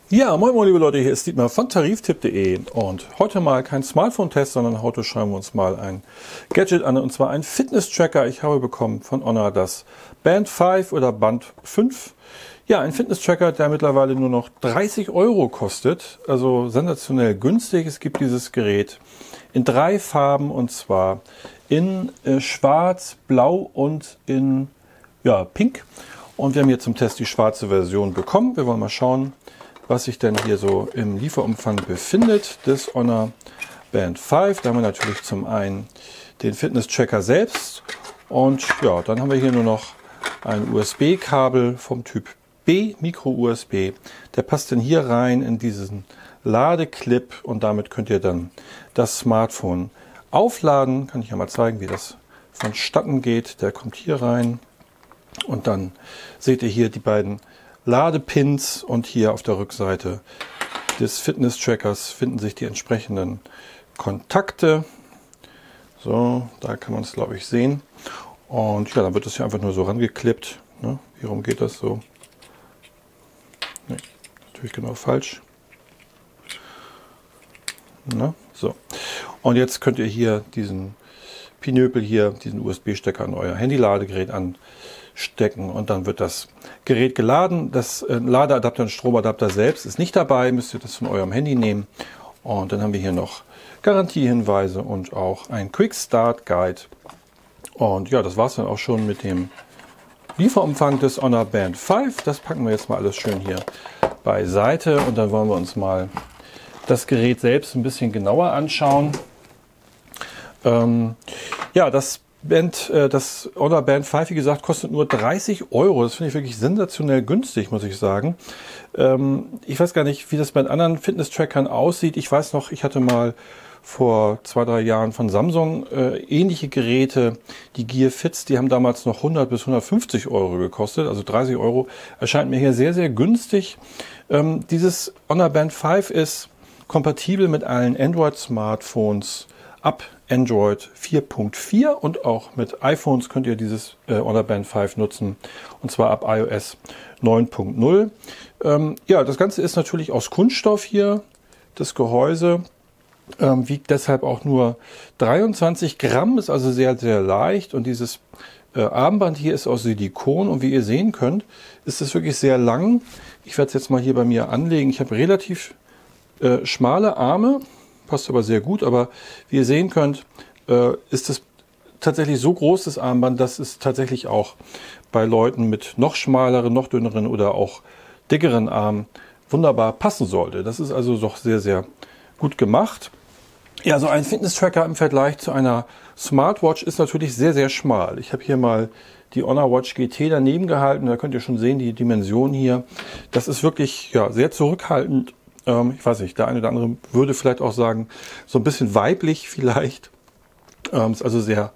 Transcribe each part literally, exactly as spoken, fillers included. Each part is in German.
Ja, moin moin liebe Leute, hier ist Dietmar von Tariftipp punkt de und heute mal kein Smartphone-Test, sondern heute schauen wir uns mal ein Gadget an, und zwar ein Fitness-Tracker. Ich habe bekommen von Honor das Band fünf oder Band fünf. Ja, ein Fitness-Tracker, der mittlerweile nur noch dreißig Euro kostet, also sensationell günstig. Es gibt dieses Gerät in drei Farben, und zwar in äh, Schwarz, Blau und in ja, Pink. Und wir haben hier zum Test die schwarze Version bekommen. Wir wollen mal schauen, was sich denn hier so im Lieferumfang befindet des Honor Band fünf. Da haben wir natürlich zum einen den Fitness-Tracker selbst, und ja, dann haben wir hier nur noch ein U S B-Kabel vom Typ B, Micro-U S B. Der passt dann hier rein in diesen Ladeclip, und damit könnt ihr dann das Smartphone aufladen. Kann ich ja mal zeigen, wie das vonstatten geht. Der kommt hier rein, und dann seht ihr hier die beiden Ladepins, und hier auf der Rückseite des Fitness-Trackers finden sich die entsprechenden Kontakte. So, da kann man es, glaube ich, sehen. Und ja, dann wird das hier einfach nur so rangeklippt. Ne? Wie rum geht das so? Nee, natürlich genau falsch. Na, so. Und jetzt könnt ihr hier diesen Pinöpel hier, diesen U S B-Stecker an euer Handy-Ladegerät anstecken, und dann wird das Gerät geladen. Das äh, Ladeadapter und Stromadapter selbst ist nicht dabei, müsst ihr das von eurem Handy nehmen. Und dann haben wir hier noch Garantiehinweise und auch ein Quick Start Guide. Und ja, das war es dann auch schon mit dem Lieferumfang des Honor Band fünf. Das packen wir jetzt mal alles schön hier beiseite, und dann wollen wir uns mal das Gerät selbst ein bisschen genauer anschauen. Ähm, ja, das Band, äh, das Honor Band fünf, wie gesagt, kostet nur dreißig Euro. Das finde ich wirklich sensationell günstig, muss ich sagen. Ähm, ich weiß gar nicht, wie das bei anderen Fitness-Trackern aussieht. Ich weiß noch, ich hatte mal vor zwei, drei Jahren von Samsung äh, ähnliche Geräte, die Gear Fits, die haben damals noch hundert bis hundertfünfzig Euro gekostet. Also dreißig Euro erscheint mir hier sehr, sehr günstig. Ähm, dieses Honor Band fünf ist kompatibel mit allen Android-Smartphones ab Android vier Punkt vier, und auch mit iPhones könnt ihr dieses äh, Honor Band fünf nutzen, und zwar ab iOS neun Punkt null. Ähm, ja, das Ganze ist natürlich aus Kunststoff hier, das Gehäuse. Ähm, wiegt deshalb auch nur dreiundzwanzig Gramm, ist also sehr, sehr leicht, und dieses äh, Armband hier ist aus Silikon, und wie ihr sehen könnt, ist es wirklich sehr lang. Ich werde es jetzt mal hier bei mir anlegen. Ich habe relativ äh, schmale Arme, passt aber sehr gut, aber wie ihr sehen könnt, äh, ist es tatsächlich so groß, das Armband, dass es tatsächlich auch bei Leuten mit noch schmaleren, noch dünneren oder auch dickeren Armen wunderbar passen sollte. Das ist also doch sehr, sehr gut gemacht. Ja, so ein Fitness-Tracker im Vergleich zu einer Smartwatch ist natürlich sehr, sehr schmal. Ich habe hier mal die Honor Watch G T daneben gehalten. Da könnt ihr schon sehen, die Dimension hier. Das ist wirklich ja, sehr zurückhaltend. Ähm, ich weiß nicht, der eine oder andere würde vielleicht auch sagen, so ein bisschen weiblich vielleicht. Ähm, ist also sehr,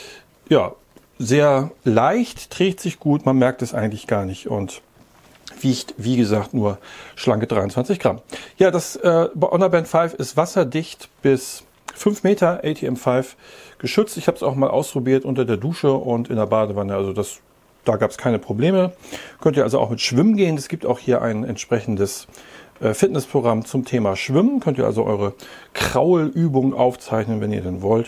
ja, sehr leicht, trägt sich gut. Man merkt es eigentlich gar nicht, und wiegt, wie gesagt, nur schlanke dreiundzwanzig Gramm. Ja, das äh, Honor Band fünf ist wasserdicht bis fünf Meter, A T M fünf geschützt. Ich habe es auch mal ausprobiert unter der Dusche und in der Badewanne. Also das, da gab es keine Probleme. Könnt ihr also auch mit Schwimmen gehen. Es gibt auch hier ein entsprechendes äh, Fitnessprogramm zum Thema Schwimmen. Könnt ihr also eure Kraulübungen aufzeichnen, wenn ihr denn wollt.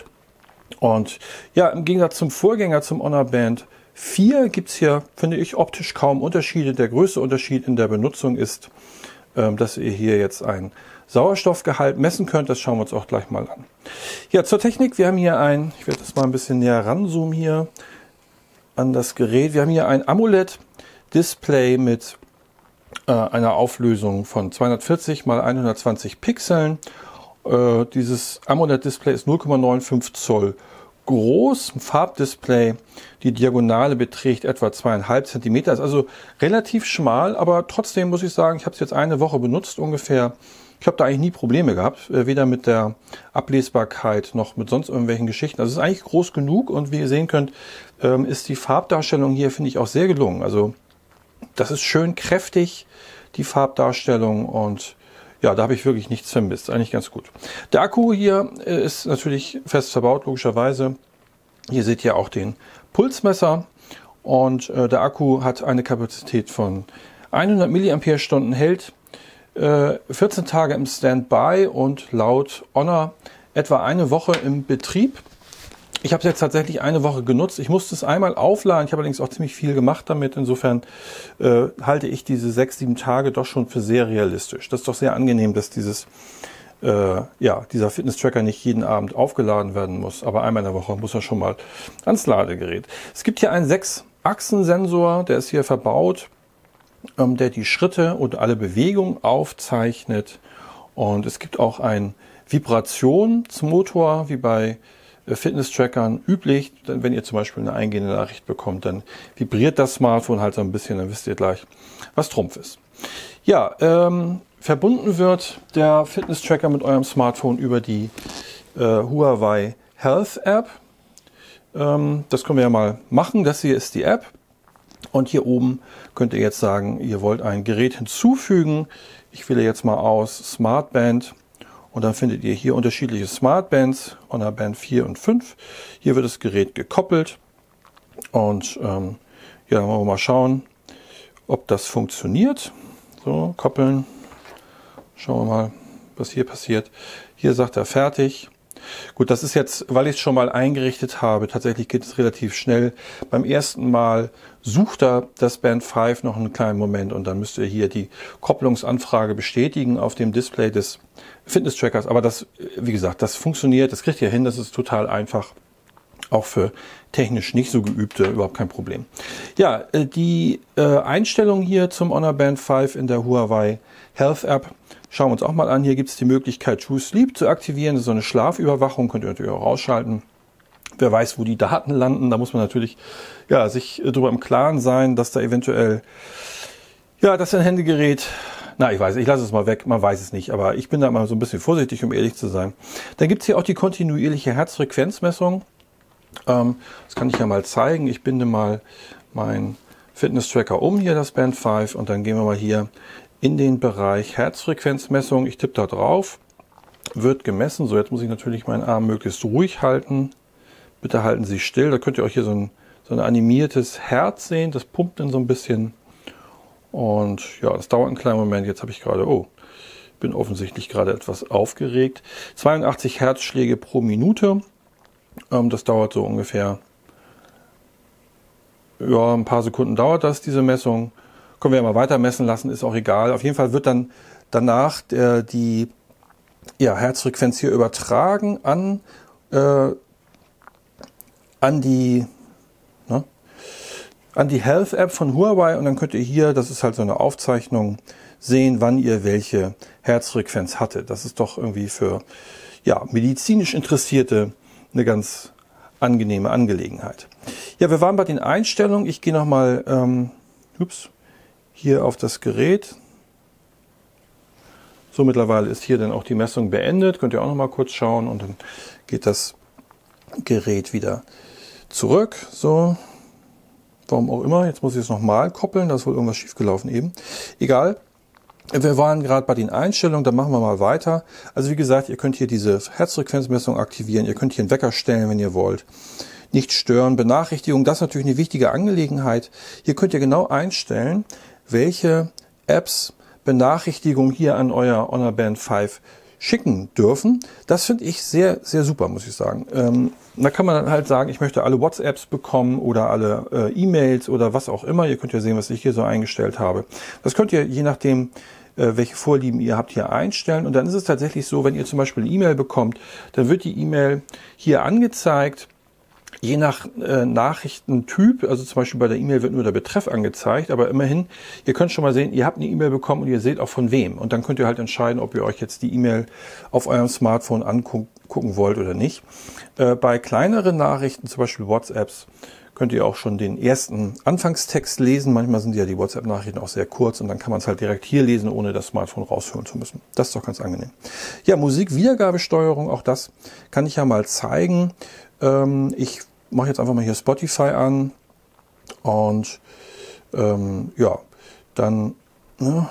Und ja, im Gegensatz zum Vorgänger, zum Honor Band vier, gibt es hier, finde ich, optisch kaum Unterschiede. Der größte Unterschied in der Benutzung ist, ähm, dass ihr hier jetzt einen Sauerstoffgehalt messen könnt. Das schauen wir uns auch gleich mal an. Ja, zur Technik. Wir haben hier ein, ich werde das mal ein bisschen näher ranzoomen hier an das Gerät. Wir haben hier ein AMOLED-Display mit äh, einer Auflösung von zweihundertvierzig mal hundertzwanzig Pixeln. Äh, dieses AMOLED-Display ist null Komma fünfundneunzig Zoll groß, ein Farbdisplay. Die Diagonale beträgt etwa zweieinhalb Zentimeter, ist also relativ schmal, aber trotzdem muss ich sagen, ich habe es jetzt eine Woche benutzt ungefähr. Ich habe da eigentlich nie Probleme gehabt, weder mit der Ablesbarkeit noch mit sonst irgendwelchen Geschichten. Also es ist eigentlich groß genug, und wie ihr sehen könnt, ist die Farbdarstellung hier, finde ich, auch sehr gelungen. Also das ist schön kräftig, die Farbdarstellung, und ja, da habe ich wirklich nichts vermisst. Eigentlich ganz gut. Der Akku hier ist natürlich fest verbaut, logischerweise. Hier seht ihr auch den Pulsmesser, und äh, der Akku hat eine Kapazität von hundert Milliampere Stunden, hält äh, vierzehn Tage im Standby und laut Honor etwa eine Woche im Betrieb. Ich habe es jetzt tatsächlich eine Woche genutzt. Ich musste es einmal aufladen. Ich habe allerdings auch ziemlich viel gemacht damit. Insofern äh, halte ich diese sechs, sieben Tage doch schon für sehr realistisch. Das ist doch sehr angenehm, dass dieses, äh, ja, dieser Fitness-Tracker nicht jeden Abend aufgeladen werden muss. Aber einmal in der Woche muss er schon mal ans Ladegerät. Es gibt hier einen sechs-Achsen-Sensor, der ist hier verbaut, ähm, der die Schritte und alle Bewegungen aufzeichnet. Und es gibt auch einen Vibrationsmotor, wie bei Fitness-Trackern üblich. Wenn ihr zum Beispiel eine eingehende Nachricht bekommt, dann vibriert das Smartphone halt so ein bisschen, dann wisst ihr gleich, was Trumpf ist. Ja, ähm, verbunden wird der Fitness-Tracker mit eurem Smartphone über die äh, Huawei Health App. Ähm, das können wir ja mal machen. Das hier ist die App. Und hier oben könnt ihr jetzt sagen, ihr wollt ein Gerät hinzufügen. Ich wähle jetzt mal aus Smartband. Und dann findet ihr hier unterschiedliche Smartbands, Honor Band vier und fünf. Hier wird das Gerät gekoppelt. Und ähm, ja, wollen wir mal schauen, ob das funktioniert. So, koppeln. Schauen wir mal, was hier passiert. Hier sagt er fertig. Gut, das ist jetzt, weil ich es schon mal eingerichtet habe, tatsächlich geht es relativ schnell. Beim ersten Mal sucht er das Band fünf noch einen kleinen Moment und dann müsst ihr hier die Kopplungsanfrage bestätigen auf dem Display des Fitness-Trackers. Aber das, wie gesagt, das funktioniert, das kriegt ihr hin, das ist total einfach. Auch für technisch nicht so Geübte überhaupt kein Problem. Ja, die äh, Einstellung hier zum Honor Band fünf in der Huawei Health App schauen wir uns auch mal an. Hier gibt es die Möglichkeit, True Sleep zu aktivieren. Das ist so eine Schlafüberwachung, könnt ihr natürlich auch ausschalten. Wer weiß, wo die Daten landen, da muss man natürlich ja, sich darüber im Klaren sein, dass da eventuell, ja, dass ein Handygerät, na, ich weiß, ich lasse es mal weg, man weiß es nicht, aber ich bin da mal so ein bisschen vorsichtig, um ehrlich zu sein. Dann gibt es hier auch die kontinuierliche Herzfrequenzmessung. Ähm, das kann ich ja mal zeigen. Ich binde mal meinen Fitness-Tracker um, hier das Band fünf, und dann gehen wir mal hier in den Bereich Herzfrequenzmessung. Ich tippe da drauf, wird gemessen. So, jetzt muss ich natürlich meinen Arm möglichst ruhig halten. Bitte halten Sie still. Da könnt ihr auch hier so ein, so ein animiertes Herz sehen. Das pumpt dann so ein bisschen. Und ja, das dauert einen kleinen Moment. Jetzt habe ich gerade, oh, bin offensichtlich gerade etwas aufgeregt. zweiundachtzig Herzschläge pro Minute. Ähm, das dauert so ungefähr, ja, ein paar Sekunden dauert das, diese Messung. Können wir ja mal weiter messen lassen, ist auch egal. Auf jeden Fall wird dann danach der, die ja, Herzfrequenz hier übertragen an, äh, an die ne, an die Health App von Huawei, und dann könnt ihr hier, das ist halt so eine Aufzeichnung, sehen, wann ihr welche Herzfrequenz hattet. Das ist doch irgendwie für ja, medizinisch Interessierte eine ganz angenehme Angelegenheit. Ja, wir waren bei den Einstellungen. Ich gehe nochmal ähm, ups, hier auf das Gerät. So, mittlerweile ist hier dann auch die Messung beendet. Könnt ihr auch noch mal kurz schauen, und dann geht das Gerät wieder zurück. So, warum auch immer. Jetzt muss ich es nochmal koppeln. Da ist wohl irgendwas schiefgelaufen eben. Egal. Wir waren gerade bei den Einstellungen, da machen wir mal weiter. Also wie gesagt, ihr könnt hier diese Herzfrequenzmessung aktivieren. Ihr könnt hier einen Wecker stellen, wenn ihr wollt. Nicht stören, Benachrichtigung, das ist natürlich eine wichtige Angelegenheit. Hier könnt ihr genau einstellen, welche Apps Benachrichtigungen hier an euer Honor Band fünf schicken dürfen. Das finde ich sehr, sehr super, muss ich sagen. Ähm, da kann man dann halt sagen, ich möchte alle WhatsApps bekommen oder alle äh, E-Mails oder was auch immer. Ihr könnt ja sehen, was ich hier so eingestellt habe. Das könnt ihr, je nachdem, äh, welche Vorlieben ihr habt, hier einstellen. Und dann ist es tatsächlich so, wenn ihr zum Beispiel eine E-Mail bekommt, dann wird die E-Mail hier angezeigt. Je nach äh, Nachrichtentyp, also zum Beispiel bei der E-Mail wird nur der Betreff angezeigt, aber immerhin, ihr könnt schon mal sehen, ihr habt eine E-Mail bekommen und ihr seht auch von wem. Und dann könnt ihr halt entscheiden, ob ihr euch jetzt die E-Mail auf eurem Smartphone angucken wollt oder nicht. Äh, bei kleineren Nachrichten, zum Beispiel WhatsApps, könnt ihr auch schon den ersten Anfangstext lesen. Manchmal sind ja die WhatsApp-Nachrichten auch sehr kurz, und dann kann man es halt direkt hier lesen, ohne das Smartphone rausholen zu müssen. Das ist doch ganz angenehm. Ja, Musikwiedergabesteuerung, auch das kann ich ja mal zeigen. Ähm, ich mache jetzt einfach mal hier Spotify an, und ähm, ja, dann ne,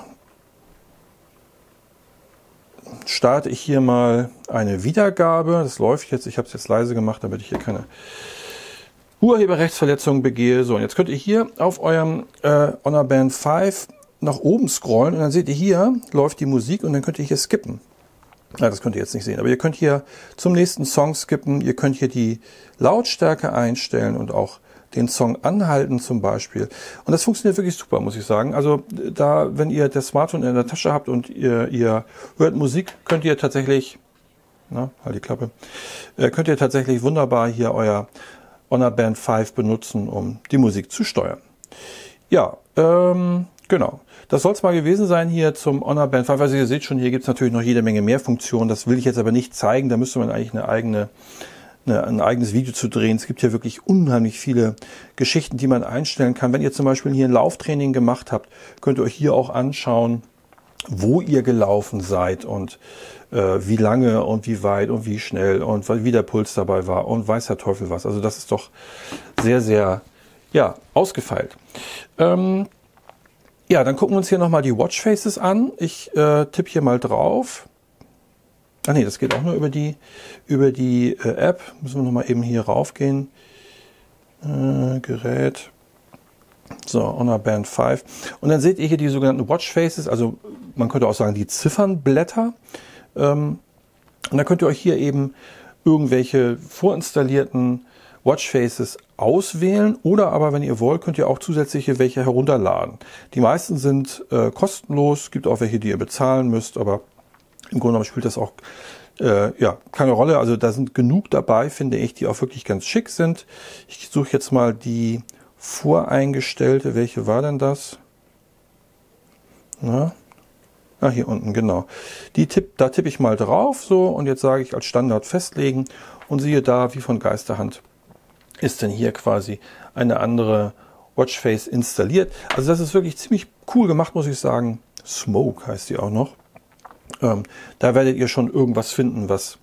starte ich hier mal eine Wiedergabe. Das läuft jetzt, ich habe es jetzt leise gemacht, damit ich hier keine Urheberrechtsverletzungen begehe. So, und jetzt könnt ihr hier auf eurem äh, Honor Band fünf nach oben scrollen und dann seht ihr hier, läuft die Musik und dann könnt ihr hier skippen. Ja, das könnt ihr jetzt nicht sehen, aber ihr könnt hier zum nächsten Song skippen, ihr könnt hier die Lautstärke einstellen und auch den Song anhalten zum Beispiel. Und das funktioniert wirklich super, muss ich sagen. Also da, wenn ihr das Smartphone in der Tasche habt und ihr, ihr hört Musik, könnt ihr tatsächlich, na, halt die Klappe, äh, könnt ihr tatsächlich wunderbar hier euer Honor Band fünf benutzen, um die Musik zu steuern. Ja, ähm, genau. Das soll es mal gewesen sein hier zum Honor Band fünf. Also ihr seht schon, hier gibt es natürlich noch jede Menge mehr Funktionen. Das will ich jetzt aber nicht zeigen. Da müsste man eigentlich eine eigene, eine, ein eigenes Video zu drehen. Es gibt hier wirklich unheimlich viele Geschichten, die man einstellen kann. Wenn ihr zum Beispiel hier ein Lauftraining gemacht habt, könnt ihr euch hier auch anschauen, wo ihr gelaufen seid und äh, wie lange und wie weit und wie schnell und wie der Puls dabei war und weiß der Teufel was. Also das ist doch sehr, sehr ja, ausgefeilt. Ähm, Ja, dann gucken wir uns hier nochmal die Watchfaces an. Ich äh, tippe hier mal drauf. Ach nee, das geht auch nur über die, über die äh, App. Müssen wir nochmal eben hier raufgehen. Äh, Gerät. So, Honor Band fünf. Und dann seht ihr hier die sogenannten Watchfaces. Also man könnte auch sagen die Ziffernblätter. Ähm, und dann könnt ihr euch hier eben irgendwelche vorinstallierten Watchfaces auswählen oder aber, wenn ihr wollt, könnt ihr auch zusätzliche welche herunterladen. Die meisten sind äh, kostenlos, gibt auch welche, die ihr bezahlen müsst, aber im Grunde genommen spielt das auch äh, ja, keine Rolle. Also da sind genug dabei, finde ich, die auch wirklich ganz schick sind. Ich suche jetzt mal die voreingestellte. Welche war denn das? Na? Ah, hier unten, genau. Die tipp, da tippe ich mal drauf so und jetzt sage ich als Standard festlegen und siehe da, wie von Geisterhand ist denn hier quasi eine andere Watchface installiert. Also das ist wirklich ziemlich cool gemacht, muss ich sagen. Smoke heißt die auch noch. Ähm, da werdet ihr schon irgendwas finden, was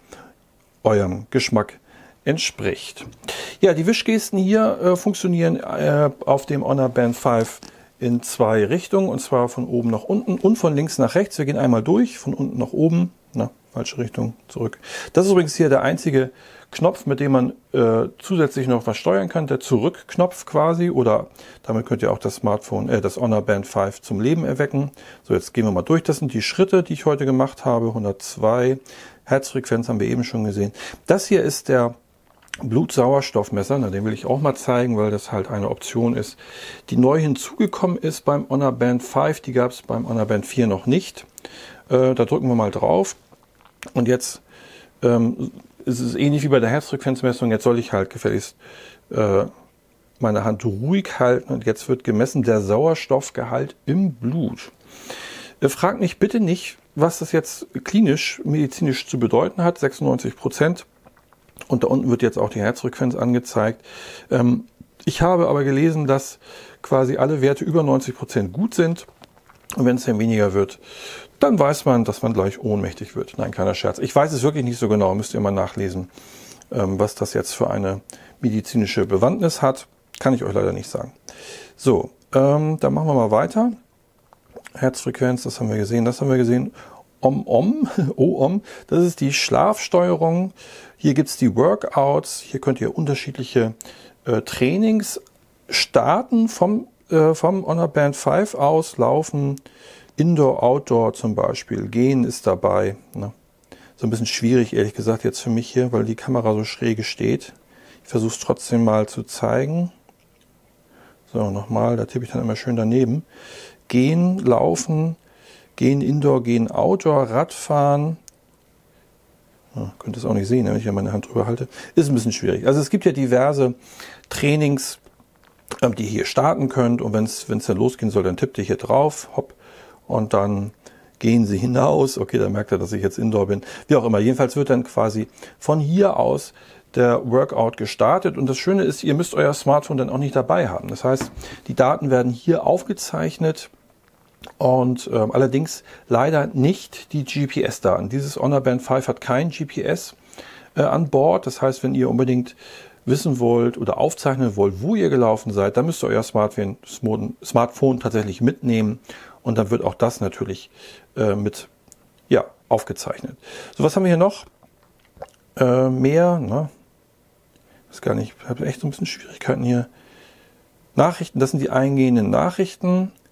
eurem Geschmack entspricht. Ja, die Wischgesten hier äh, funktionieren äh, auf dem Honor Band fünf in zwei Richtungen, und zwar von oben nach unten und von links nach rechts. Wir gehen einmal durch, von unten nach oben. Na, falsche Richtung, zurück. Das ist übrigens hier der einzige Knopf, mit dem man äh, zusätzlich noch was steuern kann, der Zurück-Knopf quasi, oder damit könnt ihr auch das Smartphone, äh, das Honor Band fünf zum Leben erwecken. So, jetzt gehen wir mal durch. Das sind die Schritte, die ich heute gemacht habe. hundertzwei, Herzfrequenz haben wir eben schon gesehen. Das hier ist der Blutsauerstoffmesser, na, den will ich auch mal zeigen, weil das halt eine Option ist, die neu hinzugekommen ist beim Honor Band fünf. Die gab es beim Honor Band vier noch nicht. Äh, da drücken wir mal drauf. Und jetzt ähm, ist es ähnlich wie bei der Herzfrequenzmessung. Jetzt soll ich halt gefälligst äh, meine Hand ruhig halten und jetzt wird gemessen der Sauerstoffgehalt im Blut. Äh, fragt mich bitte nicht, was das jetzt klinisch, medizinisch zu bedeuten hat. sechsundneunzig Prozent. Und da unten wird jetzt auch die Herzfrequenz angezeigt. Ähm, ich habe aber gelesen, dass quasi alle Werte über neunzig Prozent gut sind. Und wenn es dann weniger wird, dann weiß man, dass man gleich ohnmächtig wird. Nein, keiner Scherz. Ich weiß es wirklich nicht so genau, müsst ihr mal nachlesen, ähm, was das jetzt für eine medizinische Bewandtnis hat. Kann ich euch leider nicht sagen. So, ähm, dann machen wir mal weiter. Herzfrequenz, das haben wir gesehen, das haben wir gesehen. Om-Om, O-Om, das ist die Schlafsteuerung. Hier gibt es die Workouts. Hier könnt ihr unterschiedliche äh, Trainings starten vom, äh, vom Honor Band fünf aus, laufen, Indoor, Outdoor zum Beispiel. Gehen ist dabei. Ne? So ein bisschen schwierig, ehrlich gesagt, jetzt für mich hier, weil die Kamera so schräge steht. Ich versuche es trotzdem mal zu zeigen. So, nochmal, da tippe ich dann immer schön daneben. Gehen, laufen, gehen Indoor, gehen Outdoor, Radfahren. Ja, könnt ihr es auch nicht sehen, wenn ich ja meine Hand drüber halte. Ist ein bisschen schwierig. Also es gibt ja diverse Trainings, die ihr hier starten könnt. Und wenn es dann losgehen soll, dann tippt ihr hier drauf. Hopp. Und dann gehen sie hinaus. Okay, dann merkt er, dass ich jetzt Indoor bin. Wie auch immer. Jedenfalls wird dann quasi von hier aus der Workout gestartet. Und das Schöne ist, ihr müsst euer Smartphone dann auch nicht dabei haben. Das heißt, die Daten werden hier aufgezeichnet und ähm, allerdings leider nicht die G P S-Daten. Dieses Honor Band fünf hat kein G P S äh, an Bord. Das heißt, wenn ihr unbedingt wissen wollt oder aufzeichnen wollt, wo ihr gelaufen seid, dann müsst ihr euer Smartphone, Smartphone tatsächlich mitnehmen. Und dann wird auch das natürlich äh, mit ja, aufgezeichnet. So, was haben wir hier noch? Äh, mehr, ne? Das ist gar nicht, ich habe echt so ein bisschen Schwierigkeiten hier. Nachrichten, das sind die eingehenden Nachrichten.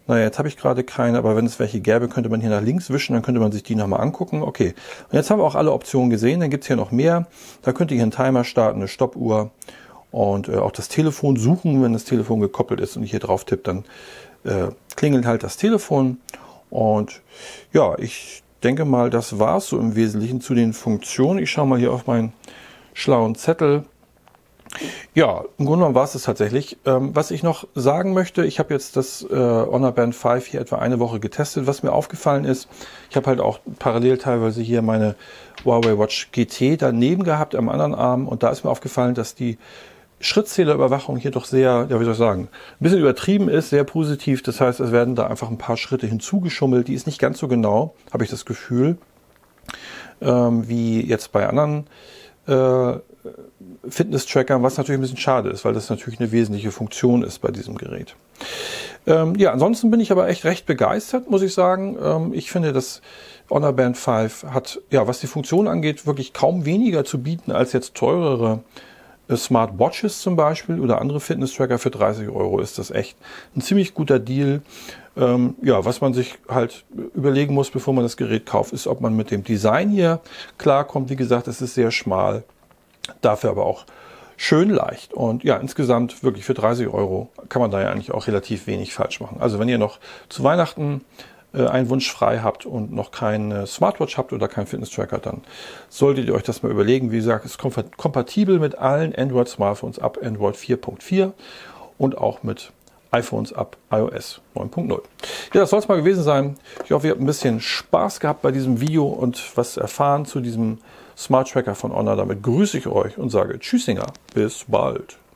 Naja, jetzt habe ich gerade keine, aber wenn es welche gäbe, könnte man hier nach links wischen, dann könnte man sich die nochmal angucken. Okay, und jetzt haben wir auch alle Optionen gesehen, dann gibt es hier noch mehr. Da könnt ihr hier einen Timer starten, eine Stoppuhr und äh, auch das Telefon suchen. Wenn das Telefon gekoppelt ist und ich hier drauf tippe, dann äh, klingelt halt das Telefon. Und ja, ich denke mal, das war es so im Wesentlichen zu den Funktionen. Ich schaue mal hier auf meinen schlauen Zettel. Ja, im Grunde genommen war es das tatsächlich. Ähm, was ich noch sagen möchte, ich habe jetzt das äh, Honor Band fünf hier etwa eine Woche getestet. Was mir aufgefallen ist, ich habe halt auch parallel teilweise hier meine Huawei Watch G T daneben gehabt am anderen Arm und da ist mir aufgefallen, dass die Schrittzählerüberwachung hier doch sehr, ja wie soll ich sagen, ein bisschen übertrieben ist, sehr positiv. Das heißt, es werden da einfach ein paar Schritte hinzugeschummelt. Die ist nicht ganz so genau, habe ich das Gefühl, ähm, wie jetzt bei anderen äh, Fitness-Tracker, was natürlich ein bisschen schade ist, weil das natürlich eine wesentliche Funktion ist bei diesem Gerät. Ähm, ja, ansonsten bin ich aber echt recht begeistert, muss ich sagen. Ähm, ich finde, das Honor Band fünf hat, ja, was die Funktion angeht, wirklich kaum weniger zu bieten als jetzt teurere äh, Smartwatches zum Beispiel oder andere Fitness-Tracker. Für dreißig Euro ist das echt ein ziemlich guter Deal. Ähm, ja, was man sich halt überlegen muss, bevor man das Gerät kauft, ist, ob man mit dem Design hier klarkommt. Wie gesagt, es ist sehr schmal. Dafür aber auch schön leicht. Und ja, insgesamt wirklich für dreißig Euro kann man da ja eigentlich auch relativ wenig falsch machen. Also wenn ihr noch zu Weihnachten äh, einen Wunsch frei habt und noch keine Smartwatch habt oder keinen Fitness-Tracker, dann solltet ihr euch das mal überlegen. Wie gesagt, es ist kompatibel mit allen Android-Smartphones ab Android vier Punkt vier und auch mit iPhones ab iOS neun Punkt null. Ja, das soll es mal gewesen sein. Ich hoffe, ihr habt ein bisschen Spaß gehabt bei diesem Video und was erfahren zu diesem Smart Tracker von Honor. Damit grüße ich euch und sage Tschüssinger, bis bald.